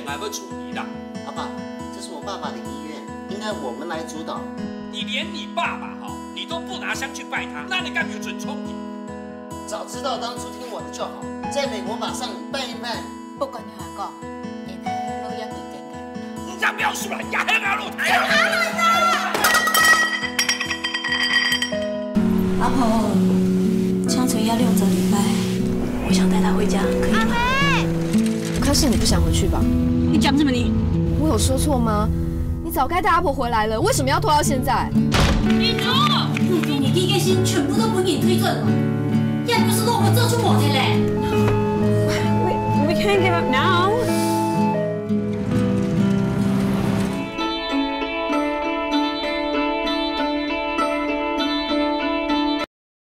还要处理啦。 阿爸，这是我爸爸的遗愿，应该我们来主导。 你连你爸爸你都不拿香去拜他，那你干有准冲你？ 早知道当初听我的就好，在美国马上办一办。 不管你哪个，你睇老一定勁嘅。 你这描述了，也很好露台。 阿婆，香水要6折礼拜，我想带她回家，可以吗？ 可是你不想回去吧？ 你讲什么你？ 我有说错吗？你早该带阿婆回来了，为什么要拖到现在？ 民主，你第一个心全部都本人推正了，要不是让我做出我的嘞。 We can't give up now.